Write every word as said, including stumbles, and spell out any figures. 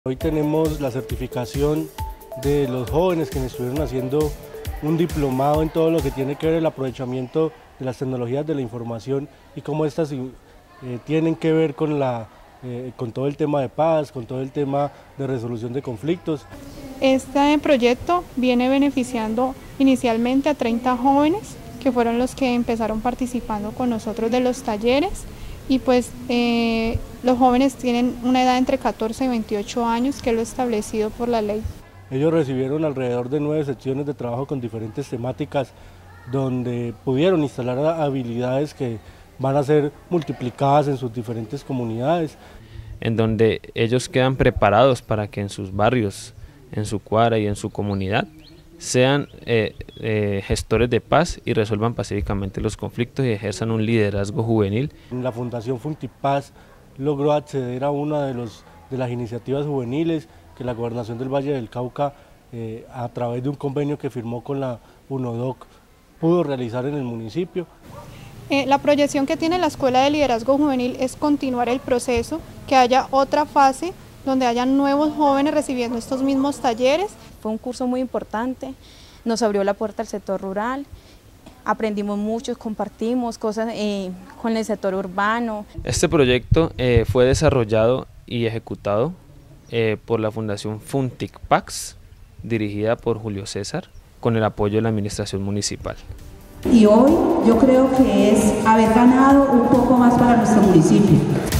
Hoy tenemos la certificación de los jóvenes que estuvieron haciendo un diplomado en todo lo que tiene que ver el aprovechamiento de las tecnologías de la información y cómo estas eh, tienen que ver con, la, eh, con todo el tema de paz, con todo el tema de resolución de conflictos. Este proyecto viene beneficiando inicialmente a treinta jóvenes que fueron los que empezaron participando con nosotros de los talleres. Y pues eh, los jóvenes tienen una edad entre catorce y veintiocho años, que es lo establecido por la ley. Ellos recibieron alrededor de nueve secciones de trabajo con diferentes temáticas, donde pudieron instalar habilidades que van a ser multiplicadas en sus diferentes comunidades. En donde ellos quedan preparados para que en sus barrios, en su cuadra y en su comunidad sean eh, eh, gestores de paz y resuelvan pacíficamente los conflictos y ejerzan un liderazgo juvenil. La Fundación Funtipaz logró acceder a una de, los, de las iniciativas juveniles que la Gobernación del Valle del Cauca, eh, a través de un convenio que firmó con la UNODOC, pudo realizar en el municipio. Eh, la proyección que tiene la Escuela de Liderazgo Juvenil es continuar el proceso, que haya otra fase donde haya nuevos jóvenes recibiendo estos mismos talleres. Fue un curso muy importante, nos abrió la puerta al sector rural, aprendimos mucho, compartimos cosas eh, con el sector urbano. Este proyecto eh, fue desarrollado y ejecutado eh, por la Fundación Funtipaz, dirigida por Julio César, con el apoyo de la Administración Municipal. Y hoy yo creo que es haber ganado un poco más para nuestro municipio.